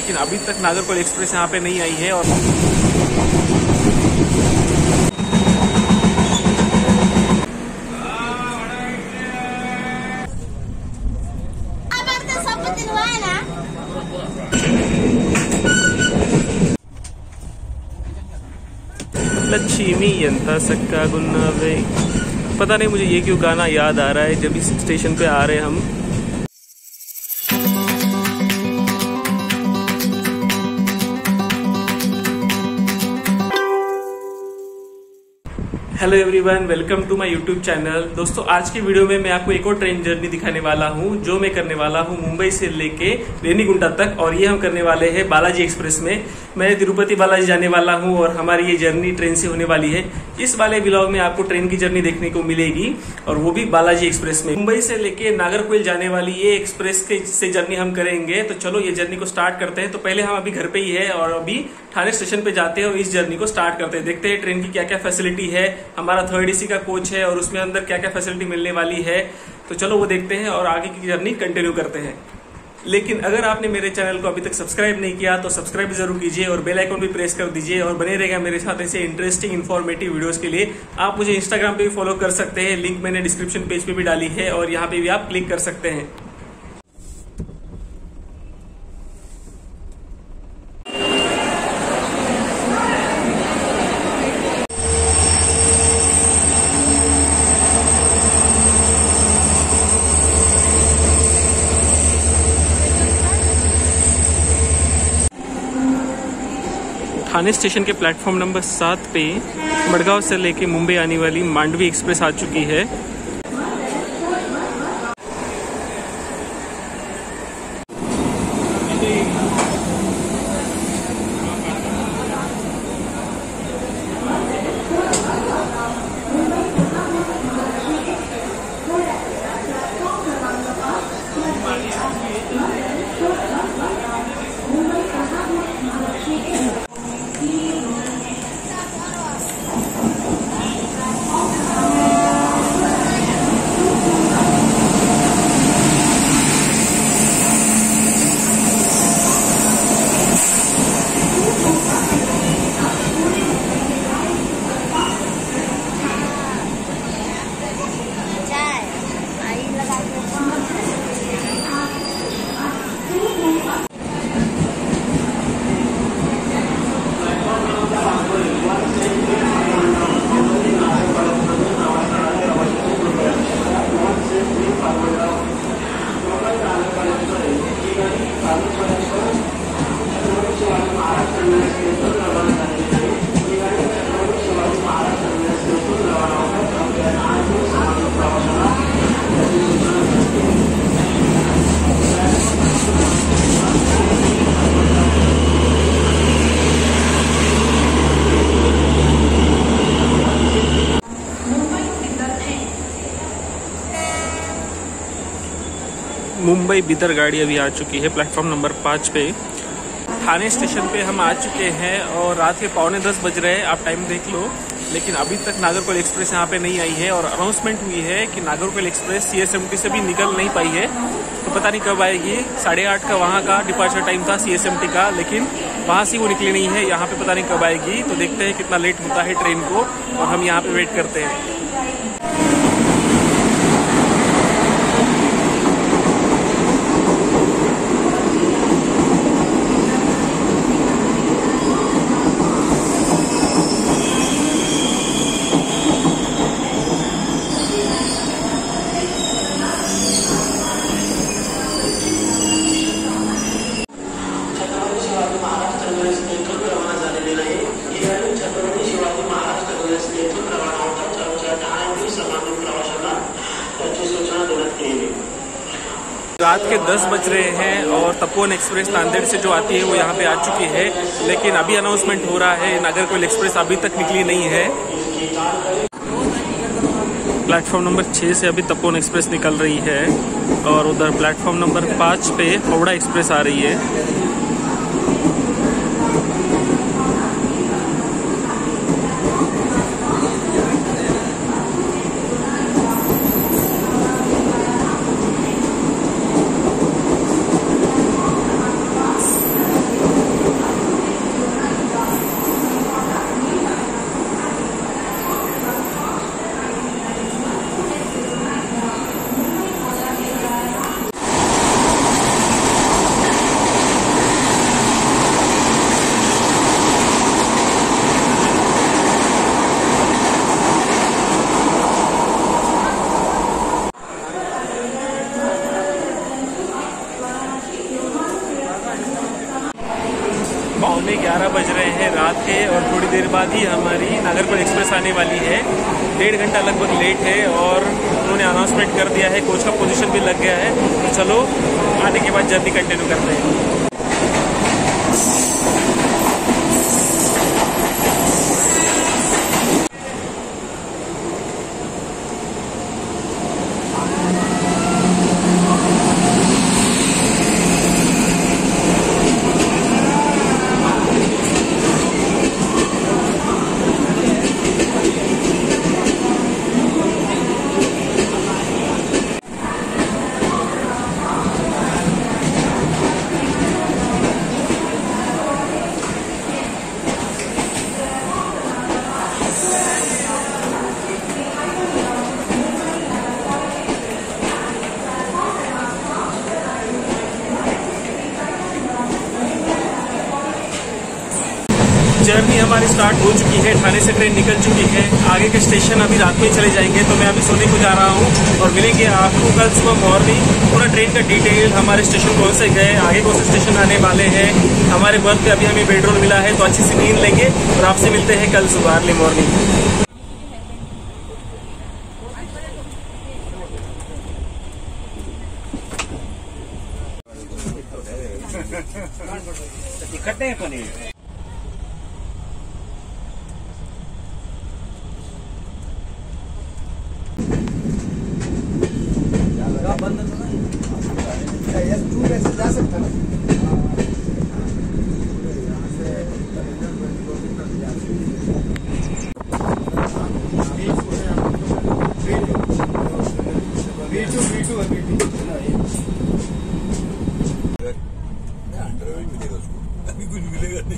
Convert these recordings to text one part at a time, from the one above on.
लेकिन अभी तक नागरकोइल एक्सप्रेस यहाँ पे नहीं आई है। और लक्ष्मी यंता सक्का गुन्नावे। पता नहीं मुझे ये क्यों गाना याद आ रहा है जब इस स्टेशन पे आ रहे हैं हम। Hello everyone, welcome to my YouTube channel. दोस्तों, आज की वीडियो में मैं आपको एक और ट्रेन जर्नी दिखाने वाला हूं जो मैं करने वाला हूं मुंबई से लेके रेनीगुंटा तक। और ये हम करने वाले हैं बालाजी एक्सप्रेस में। मैं तिरुपति बालाजी जाने वाला हूं और हमारी ये जर्नी ट्रेन से होने वाली है। इस वाले व्लॉग में आपको ट्रेन की जर्नी देखने को मिलेगी और वो भी बालाजी एक्सप्रेस में। मुंबई से लेके नागरकोइल जाने वाली ये एक्सप्रेस से जर्नी हम करेंगे। तो चलो ये जर्नी को स्टार्ट करते हैं। तो पहले हम अभी घर पे ही है और अभी ठाणे स्टेशन पे जाते हैं और इस जर्नी को स्टार्ट करते हैं। देखते हैं ट्रेन की क्या क्या फैसिलिटी है, हमारा 3rd AC का कोच है और उसमें अंदर क्या क्या फैसिलिटी मिलने वाली है। तो चलो वो देखते हैं और आगे की जर्नी कंटिन्यू करते हैं। लेकिन अगर आपने मेरे चैनल को अभी तक सब्सक्राइब नहीं किया तो सब्सक्राइब जरूर कीजिए और बेल आइकन भी प्रेस कर दीजिए और बने रहेगा मेरे साथ ऐसे इंटरेस्टिंग इन्फॉर्मेटिव वीडियोस के लिए। आप मुझे इंस्टाग्राम पे भी फॉलो कर सकते हैं, लिंक मैंने डिस्क्रिप्शन पेज पे भी डाली है और यहाँ पे भी आप क्लिक कर सकते हैं। ठाणे स्टेशन के प्लेटफॉर्म नंबर 7 पे मडगांव से लेके मुंबई आने वाली मांडवी एक्सप्रेस आ चुकी है। मुंबई बिदर गाड़ी अभी आ चुकी है प्लेटफॉर्म नंबर 5 पे। ठाणे स्टेशन पे हम आ चुके हैं और रात के 9:15 बज रहे हैं, आप टाइम देख लो। लेकिन अभी तक नागरकोइल एक्सप्रेस यहाँ पे नहीं आई है और अनाउंसमेंट हुई है कि नागरकोइल एक्सप्रेस CSMT से भी निकल नहीं पाई है। तो पता नहीं कब आएगी। 8:30 का वहाँ का डिपार्चर टाइम था CSMT का, लेकिन वहाँ से वो निकली नहीं है। यहाँ पे पता नहीं कब आएगी। तो देखते हैं कितना लेट होता है ट्रेन को और हम यहाँ पे वेट करते हैं। रात के 10 बज रहे हैं और तपोवन एक्सप्रेस नांदेड़ से जो आती है वो यहाँ पे आ चुकी है। लेकिन अभी अनाउंसमेंट हो रहा है नागरकोइल एक्सप्रेस अभी तक निकली नहीं है। प्लेटफॉर्म नंबर 6 से अभी तपोवन एक्सप्रेस निकल रही है और उधर प्लेटफॉर्म नंबर 5 पे हावड़ा एक्सप्रेस आ रही है। के और थोड़ी देर बाद ही हमारी नागरकोइल एक्सप्रेस आने वाली है। 1.5 घंटा लगभग लेट है और उन्होंने अनाउंसमेंट कर दिया है, कोच का पोजीशन भी लग गया है। तो चलो आने के बाद जर्नी कंटिन्यू करते हैं। जर्नी हमारी स्टार्ट हो चुकी है, ठाणे से ट्रेन निकल चुकी है। आगे के स्टेशन अभी रात में चले जाएंगे, तो मैं अभी सोने को जा रहा हूँ और मिलेंगे आपको कल सुबह मॉर्निंग। पूरा ट्रेन का डिटेल, हमारे स्टेशन कौन से गए, आगे कौन से स्टेशन आने वाले हैं, हमारे बर्थ पे अभी हमें बेडरोल मिला है, तो अच्छी सी नींद लेंगे और आपसे मिलते हैं कल सुबह अर्ली मॉर्निंग। जा सकता ना। अभी कुछ मिलेगा नहीं।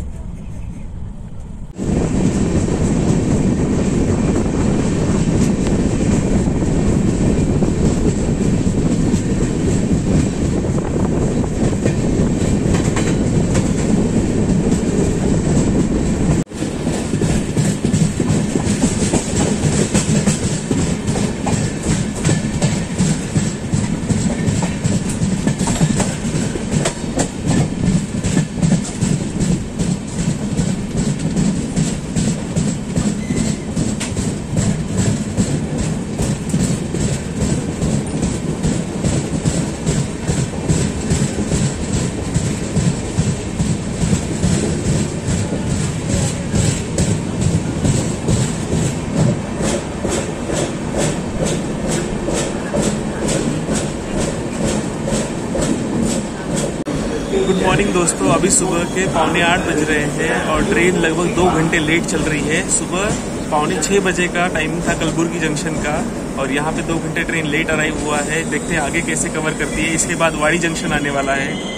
गुड मॉर्निंग दोस्तों, अभी सुबह के 7:45 बज रहे हैं और ट्रेन लगभग 2 घंटे लेट चल रही है। सुबह 5:45 बजे का टाइम था कलबुर्गी जंक्शन का और यहाँ पे 2 घंटे ट्रेन लेट अराइव हुआ है। देखते हैं आगे कैसे कवर करती है। इसके बाद वाड़ी जंक्शन आने वाला है।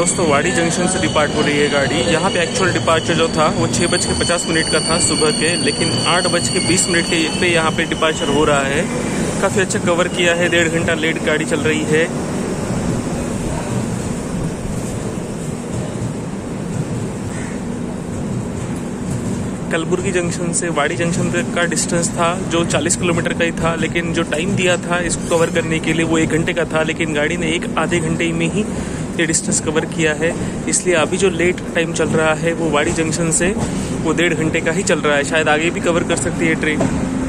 दोस्तों वाड़ी जंक्शन से डिपार्ट हो रही है गाड़ी। यहाँ पे एक्चुअल डिपार्चर जो था वो 6:50 का था सुबह के, लेकिन 8:20 पे यहाँ पे डिपार्चर हो रहा है। काफ़ी अच्छा कवर किया है, 1.5 घंटा लेट गाड़ी चल रही है। कलबुर्गी जंक्शन से वाड़ी जंक्शन तक का डिस्टेंस था जो 40 किलोमीटर का ही था, लेकिन जो टाइम दिया था इसको कवर करने के लिए वो 1 घंटे का था, लेकिन गाड़ी ने आधे घंटे में ही ये डिस्टेंस कवर किया है। इसलिए अभी जो लेट टाइम चल रहा है वो वाड़ी जंक्शन से वो 1.5 घंटे का ही चल रहा है। शायद आगे भी कवर कर सकती है ट्रेन।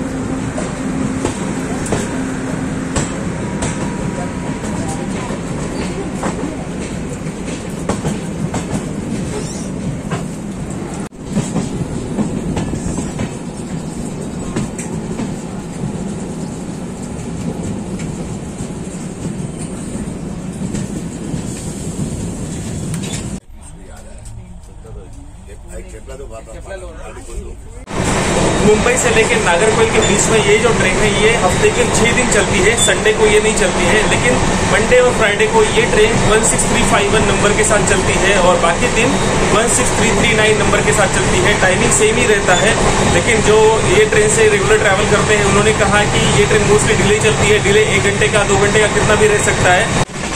मुंबई से लेकर नागरकोइल के बीच में ये जो ट्रेन है ये हफ्ते के 6 दिन चलती है। संडे को ये नहीं चलती है, लेकिन मंडे और फ्राइडे को ये ट्रेन 16351 नंबर के साथ चलती है और बाकी दिन 16339 नंबर के साथ चलती है। टाइमिंग सेम ही रहता है, लेकिन जो ये ट्रेन से रेगुलर ट्रैवल करते हैं उन्होंने कहा कि ये ट्रेन मोस्टली डिले चलती है। डिले 1 घंटे का, 2 घंटे का, कितना भी रह सकता है।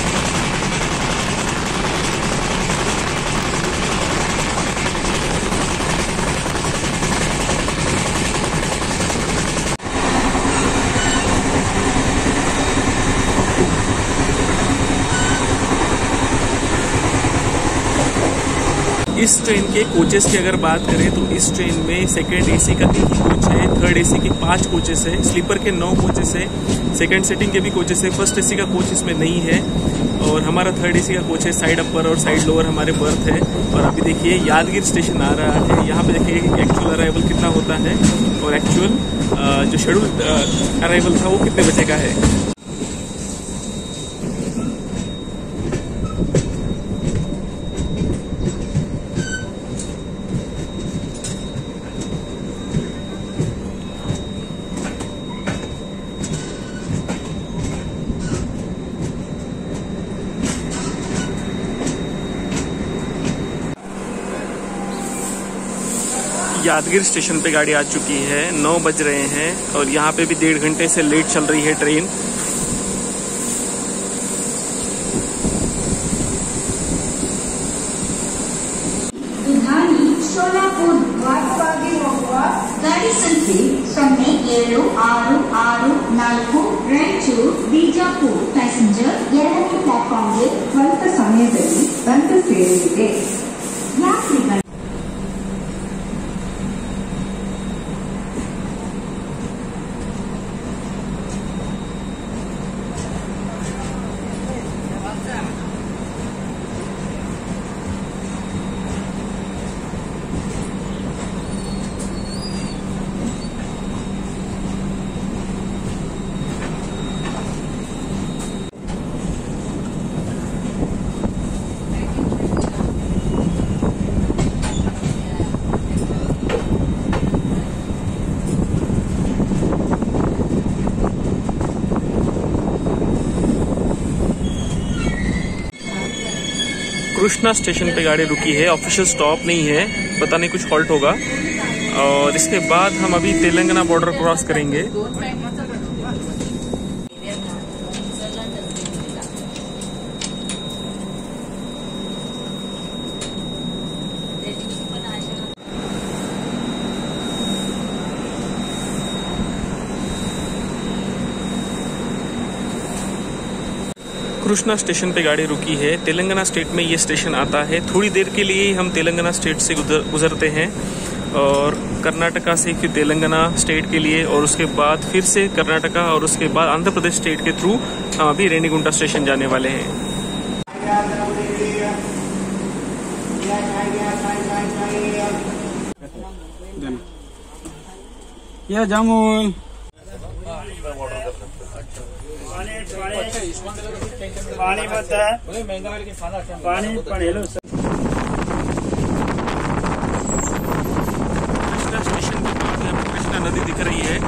इस ट्रेन के कोचेस की अगर बात करें तो इस ट्रेन में सेकंड एसी का 3 ही कोच है, थर्ड एसी के 5 कोचेस है, स्लीपर के 9 कोचेस है, सेकंड सीटिंग के भी कोचेस है। फर्स्ट एसी का कोच इसमें नहीं है और हमारा थर्ड एसी का कोच है। साइड अपर और साइड लोअर हमारे बर्थ है। और अभी देखिए यादगीर स्टेशन आ रहा है। यहाँ पे देखिए एक्चुअल अराइवल कितना होता है और एक्चुअल जो शेड्यूल अराइवल था वो कितने बजे का है। यादगीर स्टेशन पे गाड़ी आ चुकी है। 9 बज रहे हैं और यहाँ पे भी 1.5 घंटे से लेट चल रही है ट्रेन। ಸೋಲಾಪುರ್ ಮಾರ್ಗವಾಗಿ ಹೋಗುವ ಗಾಡಿ ಸಂಖ್ಯೆ 0664 ರಾಯಚೂರು ಬಿಜಾಪುರ ಪ್ಯಾಸೆಂಜರ್ 2ನೇ ಪ್ಲಾಟ್ಫಾರ್ಮ್ಗೆ ಸ್ವಲ್ಪ ಸಮಯದಲ್ಲಿ ಬಂದು ಸೇರಲಿದೆ। ಯಾತ್ರಿಗಳು कृष्णा स्टेशन पे गाड़ी रुकी है। ऑफिशियल स्टॉप नहीं है, पता नहीं कुछ हॉल्ट होगा। और इसके बाद हम अभी तेलंगाना बॉर्डर क्रॉस करेंगे। कृष्णा स्टेशन पे गाड़ी रुकी है। तेलंगाना स्टेट में ये स्टेशन आता है। थोड़ी देर के लिए हम तेलंगाना स्टेट से गुजरते हैं और कर्नाटका से फिर तेलंगाना स्टेट के लिए, और उसके बाद फिर से कर्नाटका और उसके बाद आंध्र प्रदेश स्टेट के थ्रू हम अभी रेनीगुंटा स्टेशन जाने वाले हैं। या जामुन पानी बता पानी पड़ेलो। कृष्णा स्टेशन के बाद यहाँ पे कृष्णा नदी दिख रही है।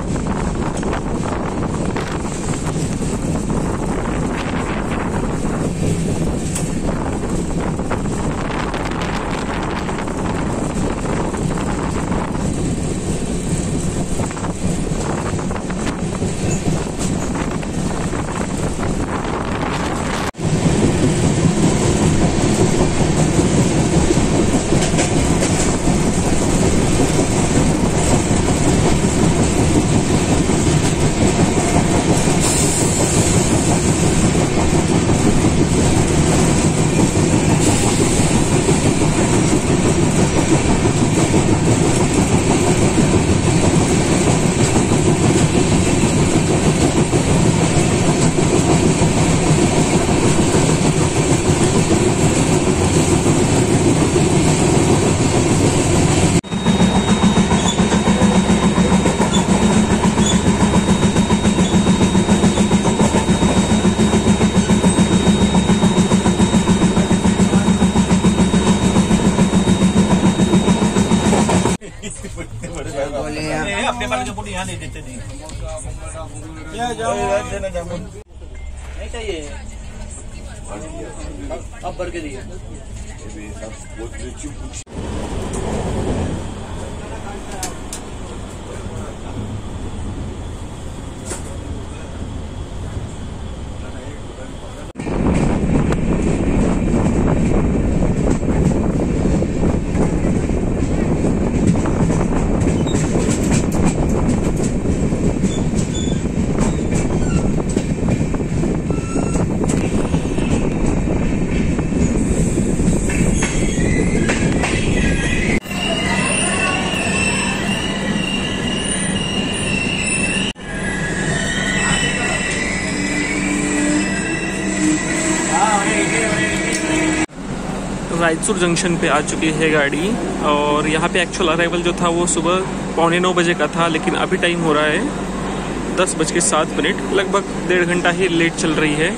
नहीं देते नहीं। ये जामुन नहीं चाहिए, अब भर के दिए। रायचूर जंक्शन पे आ चुकी है गाड़ी और यहाँ पे एक्चुअल अराइवल जो था वो सुबह 8:45 बजे का था, लेकिन अभी टाइम हो रहा है 10:07, लगभग 1.5 घंटा ही लेट चल रही है।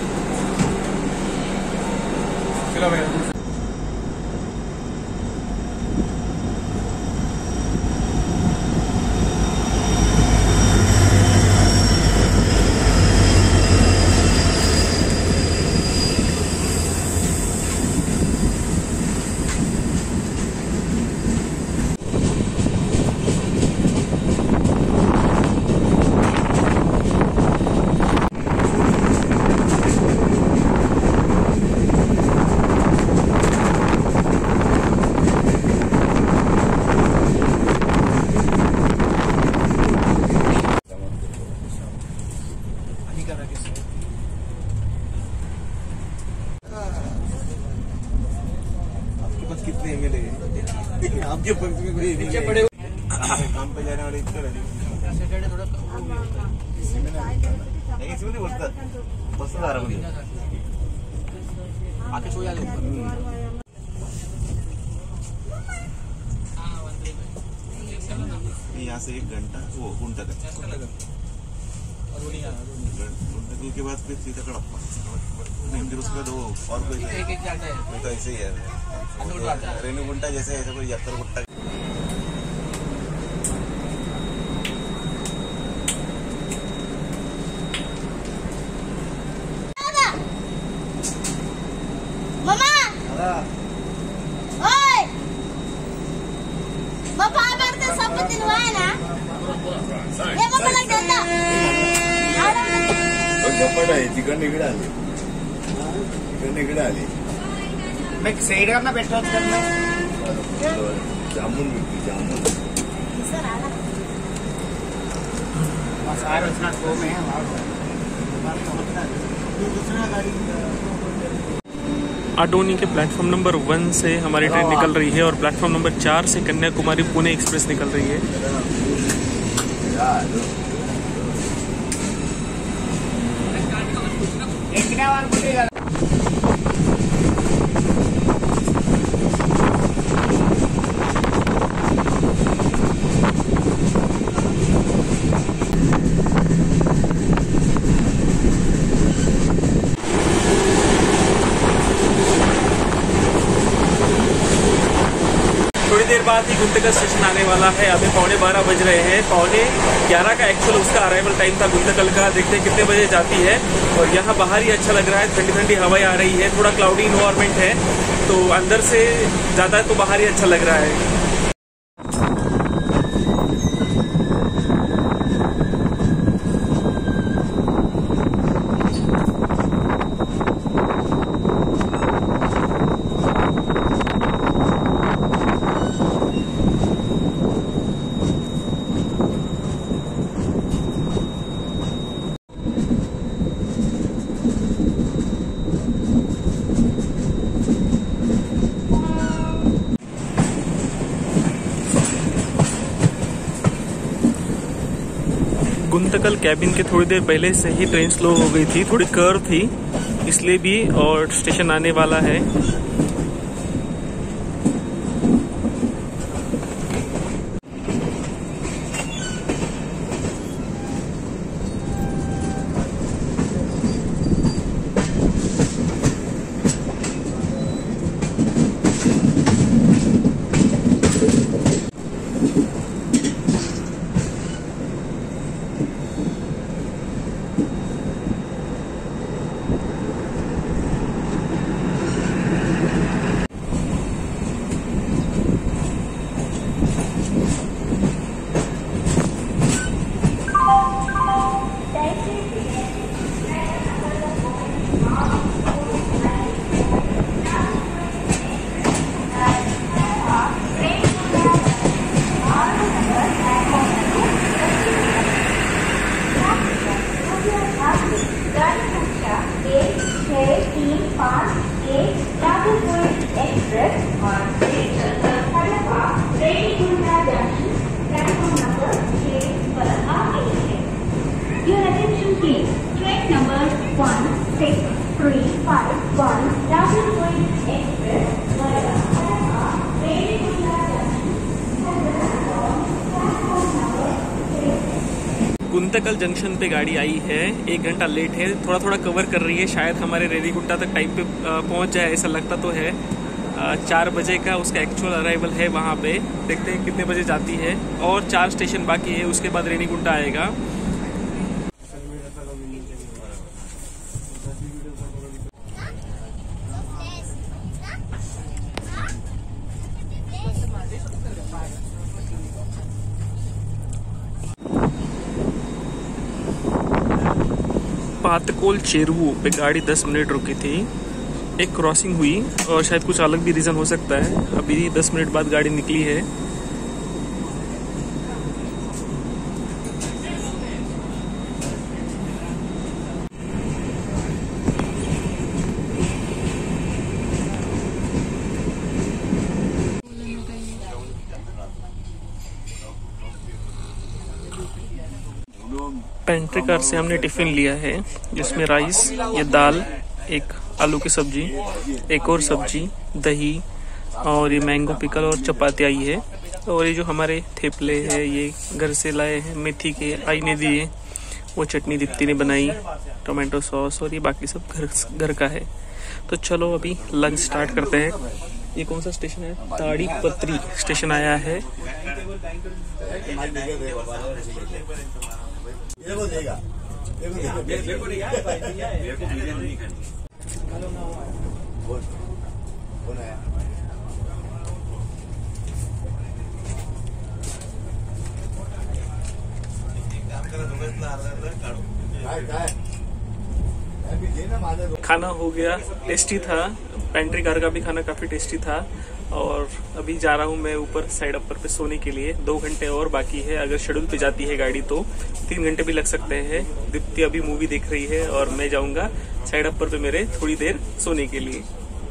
कितने एमएलए आपके पक्ष में कोई पीछे पड़े काम पे जाने वाले इतने इसमें बोलता बस आ रहा हूँ आके सो जा यहाँ से 1 घंटा वो गुंटा के बाद फिर सीधा कड़प्पा फिर उसके बाद वो और कोई तो ऐसे ही है रेणु गुंटा जैसे ऐसा कोई यात्रा गुंटा। चिकन इकडे आली मैं सैड करना बैठा जामुन जामुन आडोनी के प्लेटफॉर्म नंबर 1 से हमारी ट्रेन निकल रही है और प्लेटफॉर्म नंबर 4 से कन्याकुमारी पुणे एक्सप्रेस निकल रही है। थोड़ी देर बाद ही गुंतकल स्टेशन आने वाला है। अभी 11:15 बज रहे हैं। 11:15 का एक्चुअल उसका अराइवल टाइम था गुंतकल का। देखते हैं कितने बजे जाती है। और यहाँ बाहर ही अच्छा लग रहा है, ठंडी ठंडी हवाएं आ रही है, थोड़ा क्लाउडी इन्वायरमेंट है, तो अंदर से ज़्यादा तो बाहर ही अच्छा लग रहा है। गुंतकल कैबिन के थोड़ी देर पहले से ही ट्रेन स्लो हो गई थी, थोड़ी कर्व थी इसलिए भी, और स्टेशन आने वाला है। Your attention please. Train number 1635 Rajalpuri Express via Kadapa, Redikunda Junction. Guntakal junction पे गाड़ी आई है, 1 घंटा लेट है, थोड़ा थोड़ा कवर कर रही है, शायद हमारे रेनीगुंटा तक टाइम पे पहुंच जाए, ऐसा लगता तो है। 4 बजे का उसका एक्चुअल अराइवल है वहाँ पे, देखते हैं कितने बजे जाती है। और 4 स्टेशन बाकी है, उसके बाद रेनीगुंटा आएगा। पातकोल चेरुवू पे गाड़ी 10 मिनट रुकी थी, एक क्रॉसिंग हुई और शायद कुछ अलग भी रीज़न हो सकता है। अभी 10 मिनट बाद गाड़ी निकली है। पेंट्री कार से हमने टिफिन लिया है, जिसमें राइस, ये दाल, एक आलू की सब्जी, एक और सब्जी, दही और ये मैंगो पिकल और चपाती आई है। और ये जो हमारे थेपले हैं ये घर से लाए हैं, मेथी के आई ने दिए, वो चटनी दीप्ति ने बनाई, टोमेटो सॉस, और ये बाकी सब घर का है। तो चलो अभी लंच स्टार्ट करते हैं। ये कौन सा स्टेशन है? ताड़ीपत्री स्टेशन आया है। खाना हो गया, टेस्टी था। पेंट्री कार का भी खाना काफी टेस्टी था। और अभी जा रहा हूँ मैं ऊपर साइड अपर पे सोने के लिए। 2 घंटे और बाकी है, अगर शेड्यूल पे जाती है गाड़ी तो 3 घंटे भी लग सकते हैं। दीप्ति अभी मूवी देख रही है और मैं जाऊंगा साइड अपर पे मेरे थोड़ी देर सोने के लिए।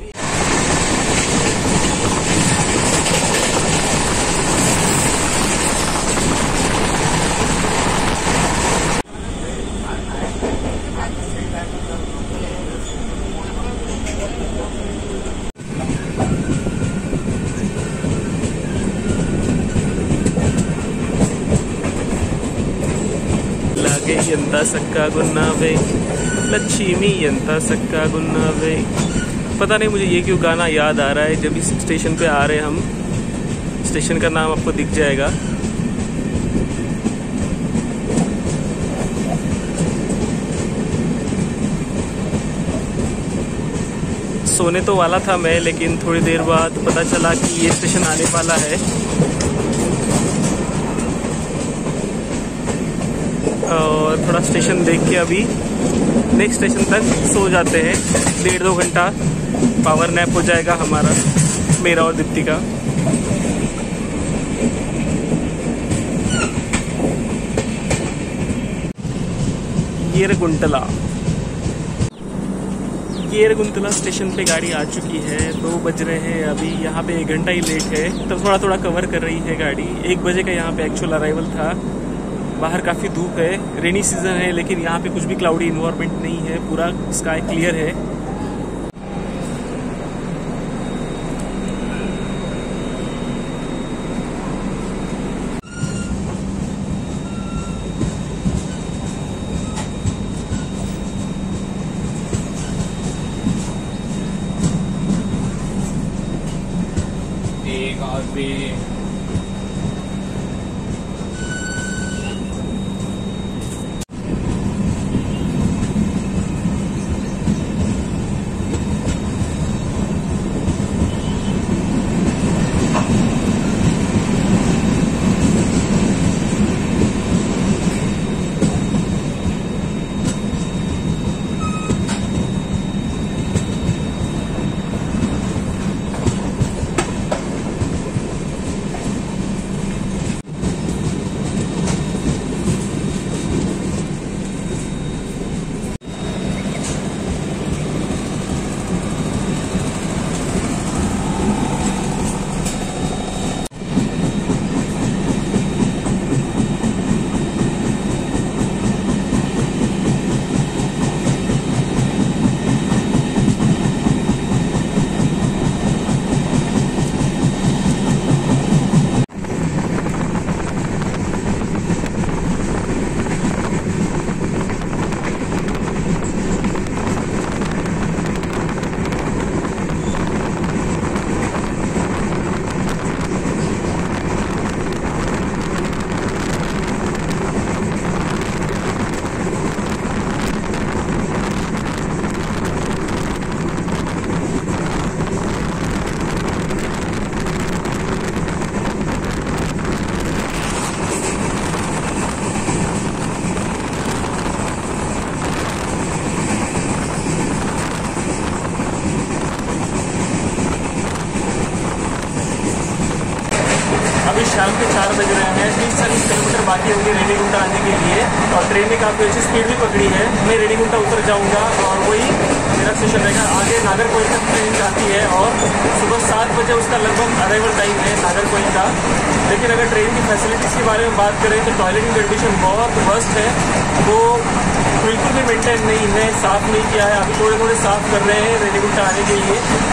ಎಂತ ಸಕ್ಕಾಗುನ್ನಾವೆ लक्ष्मी ಎಂತ ಸಕ್ಕಾಗುನ್ನಾವೆ। पता नहीं मुझे ये क्यों गाना याद आ रहा है। जब इस स्टेशन पे आ रहे हैं हम, स्टेशन का नाम आपको दिख जाएगा। सोने तो वाला था मैं, लेकिन थोड़ी देर बाद पता चला कि ये स्टेशन आने वाला है और थोड़ा स्टेशन देख के अभी नेक्स्ट स्टेशन तक सो जाते हैं। 1.5-2 घंटा पावर नैप हो जाएगा हमारा, मेरा और दीप्ति का। येरगुंतला स्टेशन पे गाड़ी आ चुकी है। 2 बज रहे हैं अभी, यहाँ पे 1 घंटा ही लेट है, तो थोड़ा थोड़ा कवर कर रही है गाड़ी। 1 बजे का यहाँ पे एक्चुअल अराइवल था। बाहर काफ़ी धूप है, रेनी सीजन है, लेकिन यहाँ पे कुछ भी क्लाउडी इन्वायरमेंट नहीं है, पूरा स्काई क्लियर है। एक आदमी शाम के 4 बज रहे हैं। 30-40 किलोमीटर बाकी होंगे रेनीगुंटा आने के लिए और ट्रेन ने काफ़ी अच्छी स्पीड भी पकड़ी है। मैं रेनीगुंटा उतर जाऊँगा और वही मेरा स्टेशन रहेगा। आगे नागरकोइल तक ट्रेन जाती है और सुबह 7 बजे उसका लगभग अराइवल टाइम है नागरकोइल का। लेकिन अगर ट्रेन की फैसिलिटीज़ के बारे में बात करें तो टॉयलेट की कंडीशन बहुत वर्स्ट है, वो बिल्कुल भी मेंटेन नहीं है, साफ़ नहीं किया है। अभी थोड़े थोड़े साफ़ कर रहे हैं रेनीगुंटा आने के लिए।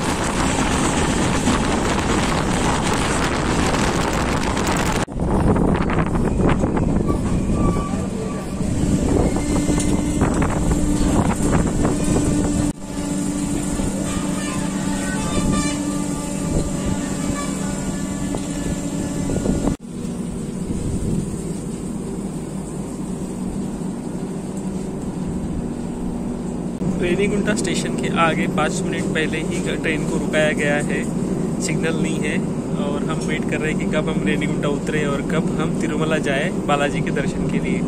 रेनीगुंटा स्टेशन के आगे 5 मिनट पहले ही ट्रेन को रुकाया गया है, सिग्नल नहीं है और हम वेट कर रहे हैं कि कब हम रेनीगुंटा उतरे और कब हम तिरुमला जाए बालाजी के दर्शन के लिए।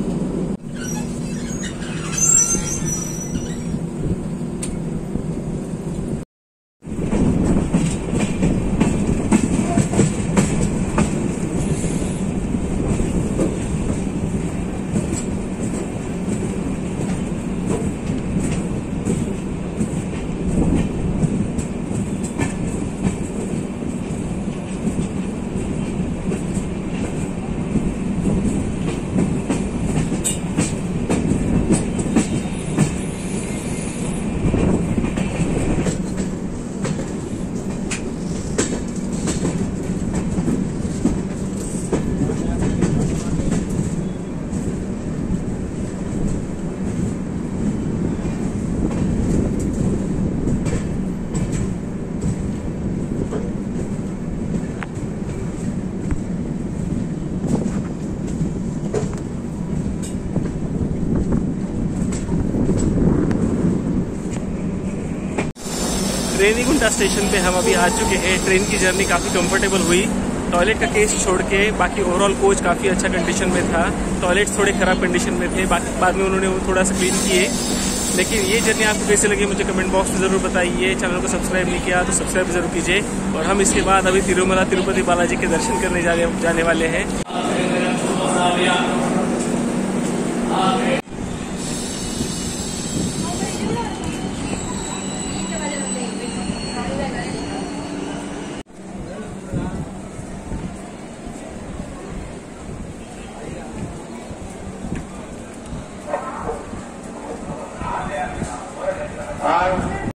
रेनीगुंटा स्टेशन पे हम अभी आ चुके हैं। ट्रेन की जर्नी काफ़ी कंफर्टेबल हुई। टॉयलेट का केस छोड़ के बाकी ओवरऑल कोच काफ़ी अच्छा कंडीशन में था। टॉयलेट्स थोड़े ख़राब कंडीशन में थे, बाकी बाद में उन्होंने वो थोड़ा सा क्लीन किए। लेकिन ये जर्नी आपको कैसे लगी मुझे कमेंट बॉक्स में ज़रूर बताइए। चैनल को सब्सक्राइब नहीं किया तो सब्सक्राइब जरूर कीजिए। और हम इसके बाद अभी तिरुमला तिरुपति बालाजी के दर्शन करने जाने वाले हैं।